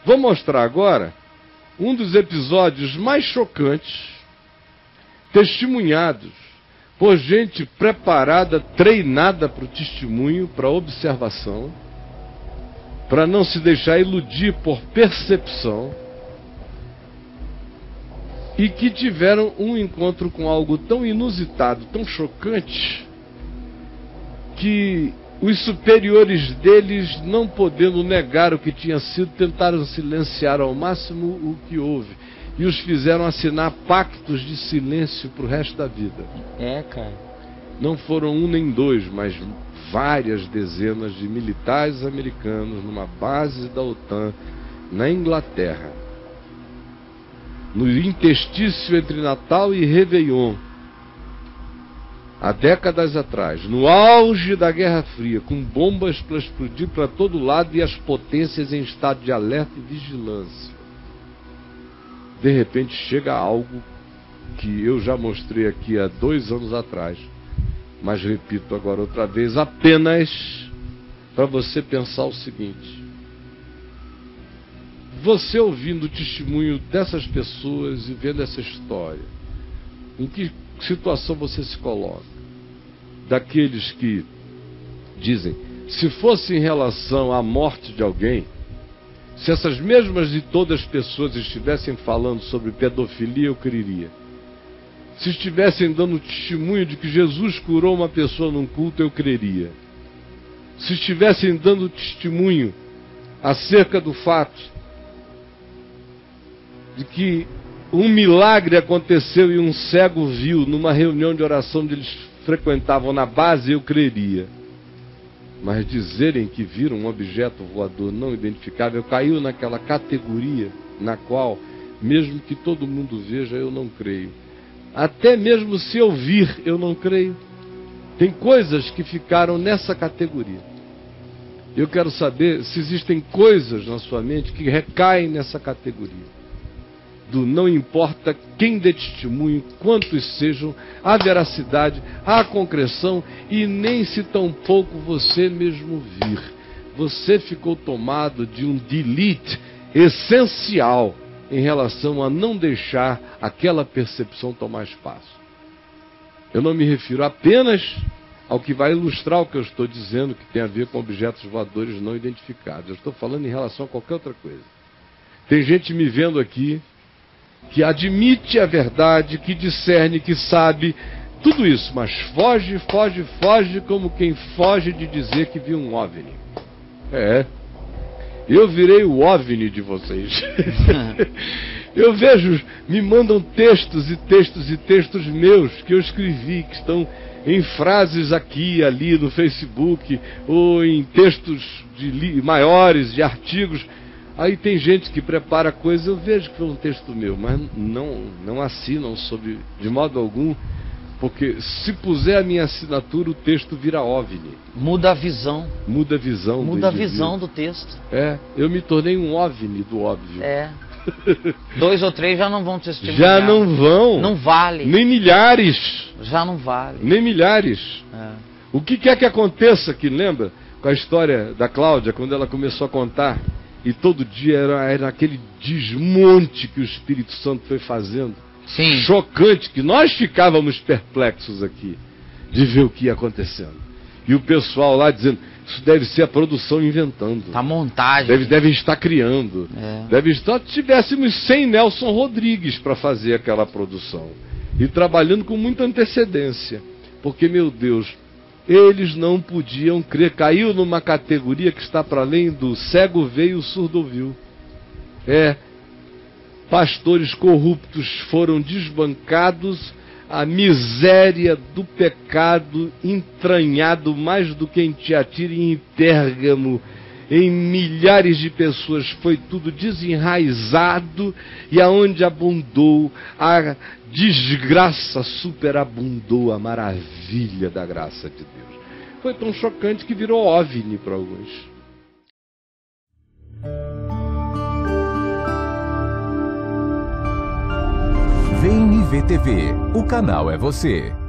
Vou mostrar agora um dos episódios mais chocantes, testemunhados por gente preparada, treinada para o testemunho, para a observação, para não se deixar iludir por percepção, e que tiveram um encontro com algo tão inusitado, tão chocante, que os superiores deles, não podendo negar o que tinha sido, tentaram silenciar ao máximo o que houve, e os fizeram assinar pactos de silêncio para o resto da vida. Cara. Não foram um nem dois, mas várias dezenas de militares americanos numa base da OTAN na Inglaterra, no interstício entre Natal e Réveillon, há décadas atrás, no auge da Guerra Fria, com bombas para explodir para todo lado e as potências em estado de alerta e vigilância. De repente chega algo que eu já mostrei aqui há 2 anos atrás, mas repito agora outra vez, apenas para você pensar o seguinte: você ouvindo o testemunho dessas pessoas e vendo essa história, em que situação você se coloca? Daqueles que dizem, se fosse em relação à morte de alguém, se essas mesmas e todas as pessoas estivessem falando sobre pedofilia, eu creria. Se estivessem dando testemunho de que Jesus curou uma pessoa num culto, eu creria. Se estivessem dando testemunho acerca do fato de que um milagre aconteceu e um cego viu numa reunião de oração onde eles frequentavam na base, eu creria. Mas dizerem que viram um objeto voador não identificável caiu naquela categoria na qual, mesmo que todo mundo veja, eu não creio. Até mesmo se eu vir, eu não creio. Tem coisas que ficaram nessa categoria. Eu quero saber se existem coisas na sua mente que recaem nessa categoria. Do não importa quem dê testemunho, quantos sejam, a veracidade, a concreção, e nem se tampouco você mesmo vir. Você ficou tomado de um delete essencial em relação a não deixar aquela percepção tomar espaço. Eu não me refiro apenas ao que vai ilustrar o que eu estou dizendo, que tem a ver com objetos voadores não identificados. Eu estou falando em relação a qualquer outra coisa. Tem gente me vendo aqui que admite a verdade, que discerne, que sabe tudo isso, mas foge como quem foge de dizer que viu um OVNI. Eu virei o OVNI de vocês. Eu vejo, me mandam textos e textos e textos meus que eu escrevi, que estão em frases aqui e ali no Facebook, ou em textos maiores, de artigos. Aí tem gente que prepara coisa, eu vejo que foi um texto meu, mas não assinam de modo algum, porque se puser a minha assinatura, o texto vira OVNI. Muda a visão. Muda a visão. Muda a visão do texto. Eu me tornei um OVNI do óbvio. 2 ou 3 já não vão testemunhar. Já não vão. Não vale. Nem milhares. Já não vale. Nem milhares. O que quer que aconteça aqui, lembra? Com a história da Cláudia, quando ela começou a contar, e todo dia era aquele desmonte que o Espírito Santo foi fazendo. Sim. Chocante, que nós ficávamos perplexos aqui, de ver o que ia acontecendo. E o pessoal lá dizendo, isso deve ser a produção inventando. Tá montagem. Devem estar criando. Deve estar, tivéssemos 100 Nelson Rodrigues para fazer aquela produção. E trabalhando com muita antecedência. Porque, meu Deus, eles não podiam crer. Caiu numa categoria que está para além do cego veio, o surdo ouviu. Pastores corruptos foram desbancados, a miséria do pecado entranhado mais do que em Tiatira e em Pérgamo, em milhares de pessoas, foi tudo desenraizado, e aonde abundou a desgraça, superabundou a maravilha da graça de Deus. Foi tão chocante que virou OVNI para alguns. VNV TV, o canal é você.